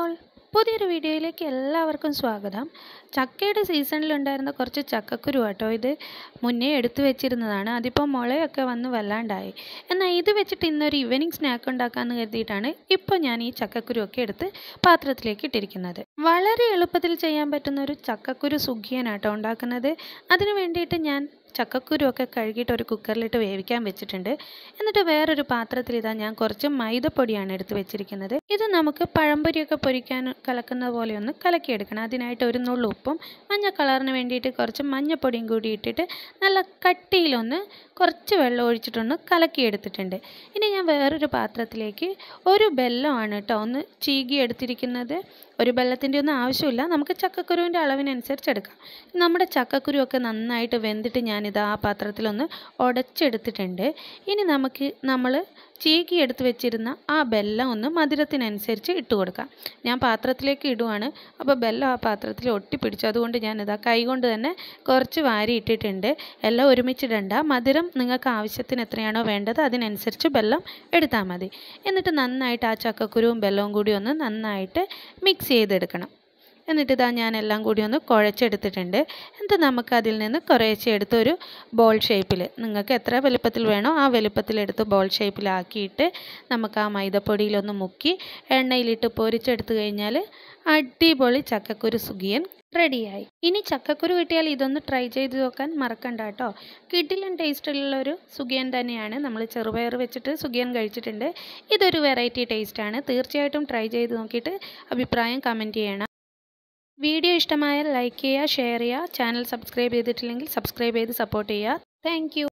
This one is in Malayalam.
ഓൾ പുതിയൊരു വീഡിയോയിലേക്ക് എല്ലാവർക്കും സ്വാഗതം. ചക്കയുടെ സീസണിലുണ്ടായിരുന്ന കുറച്ച് ചക്കക്കുരു കേട്ടോ. ഇത് മുന്നേ എടുത്തു വെച്ചിരുന്നതാണ്. അതിപ്പോൾ മുളയൊക്കെ വന്ന് വല്ലാണ്ടായി. എന്നാൽ ഇത് വെച്ചിട്ട് ഇന്നൊരു ഈവനിങ് സ്നാക്ക് ഉണ്ടാക്കാമെന്ന് കരുതിയിട്ടാണ് ഇപ്പോൾ ഞാൻ ഈ ചക്കക്കുരു ഒക്കെ എടുത്ത് പാത്രത്തിലേക്ക് ഇട്ടിരിക്കുന്നത്. വളരെ എളുപ്പത്തിൽ ചെയ്യാൻ പറ്റുന്ന ഒരു ചക്കക്കുരു സുഖിയനാട്ടോ ഉണ്ടാക്കുന്നത്. അതിന് വേണ്ടിയിട്ട് ഞാൻ ചക്കക്കുരു ഒക്കെ കഴുകിയിട്ട് ഒരു കുക്കറിലിട്ട് വേവിക്കാൻ വെച്ചിട്ടുണ്ട്. എന്നിട്ട് വേറൊരു പാത്രത്തിൽ ഞാൻ കുറച്ച് മൈദപ്പൊടിയാണ് എടുത്ത് വെച്ചിരിക്കുന്നത്. ഇത് നമുക്ക് പഴംപൊരിയൊക്കെ പൊരിക്കാൻ കലക്കുന്ന പോലെ ഒന്ന് കലക്കിയെടുക്കണം. അതിനായിട്ട് ഒരു നുള്ളു ഉപ്പും മഞ്ഞ കളറിന് വേണ്ടിയിട്ട് കുറച്ച് മഞ്ഞപ്പൊടിയും കൂടി ഇട്ടിട്ട് നല്ല കട്ടിയിലൊന്ന് കുറച്ച് വെള്ളം ഒഴിച്ചിട്ടൊന്ന് കലക്കിയെടുത്തിട്ടുണ്ട്. ഇനി ഞാൻ വേറൊരു പാത്രത്തിലേക്ക് ഒരു ബെല്ലമാണ് കേട്ടോ ഒന്ന് ചീകി എടുത്തിരിക്കുന്നത്. ഒരു ബെല്ലത്തിൻ്റെ ഒന്നും ആവശ്യമില്ല, നമുക്ക് ചക്കക്കുരുവിൻ്റെ അളവിനനുസരിച്ച് എടുക്കാം. നമ്മുടെ ചക്കക്കുരു ഒക്കെ നന്നായിട്ട് വെന്തിട്ട് ഞാനിത് ആ പാത്രത്തിലൊന്ന് ഉടച്ചെടുത്തിട്ടുണ്ട്. ഇനി നമ്മൾ ചീകി എടുത്ത് വെച്ചിരുന്ന ആ ബെല്ലം ഒന്ന് മധുരത്തിനനുസരിച്ച് ഇട്ട് കൊടുക്കാം. ഞാൻ പാത്രത്തിലേക്ക് ഇടുവാണ്, അപ്പോൾ ബെല്ലം ആ പാത്രത്തിൽ ഒട്ടിപ്പിടിച്ചു. അതുകൊണ്ട് ഞാനിതാ കൈകൊണ്ട് തന്നെ കുറച്ച് വാരി ഇട്ടിട്ടുണ്ട്. എല്ലാം ഒരുമിച്ചിടണ്ട, മധുരം നിങ്ങൾക്ക് ആവശ്യത്തിന് എത്രയാണോ വേണ്ടത് അതിനനുസരിച്ച് ബെല്ലം എടുത്താൽ മതി. എന്നിട്ട് നന്നായിട്ട് ആ ചക്കക്കുരുവും ബെല്ലവും കൂടി ഒന്ന് നന്നായിട്ട് മിക്സ് ചെയ്തെടുക്കണം. എന്നിട്ട് ഞാൻ എല്ലാം കൂടി ഒന്ന് കുഴച്ചെടുത്തിട്ടുണ്ട്. എന്നിട്ട് നമുക്ക് അതിൽ നിന്ന് കുറേശ്ശെ എടുത്ത് ഒരു ബോൾ ഷേപ്പിൽ, നിങ്ങൾക്ക് എത്ര വലുപ്പത്തിൽ വേണോ ആ വലുപ്പത്തിലെടുത്ത് ബോൾ ഷേപ്പിലാക്കിയിട്ട് നമുക്ക് ആ മൈദപ്പൊടിയിലൊന്ന് മുക്കി എണ്ണയിലിട്ട് പൊരിച്ചെടുത്ത് കഴിഞ്ഞാൽ അടിപൊളി ചക്കക്കുരു സുഖിയൻ റെഡിയായി. ഇനി ചക്കക്കുരു കിട്ടിയാൽ ഇതൊന്ന് ട്രൈ ചെയ്ത് നോക്കാൻ മറക്കണ്ട കേട്ടോ. കിടിലൻ ടേസ്റ്റിലുള്ളൊരു സുഖിയൻ തന്നെയാണ്. നമ്മൾ ചെറുപയർ വെച്ചിട്ട് സുഖിയൻ കഴിച്ചിട്ടുണ്ട്. ഇതൊരു വെറൈറ്റി ടേസ്റ്റാണ്. തീർച്ചയായിട്ടും ട്രൈ ചെയ്ത് നോക്കിയിട്ട് അഭിപ്രായം കമൻറ്റ് ചെയ്യണം. വീഡിയോ ഇഷ്ടമായാൽ ലൈക്ക് ചെയ്യുക, ഷെയർ ചെയ്യുക. ചാനൽ സബ്സ്ക്രൈബ് ചെയ്തിട്ടില്ലെങ്കിൽ സബ്സ്ക്രൈബ് ചെയ്ത് സപ്പോർട്ട് ചെയ്യുക. Thank U.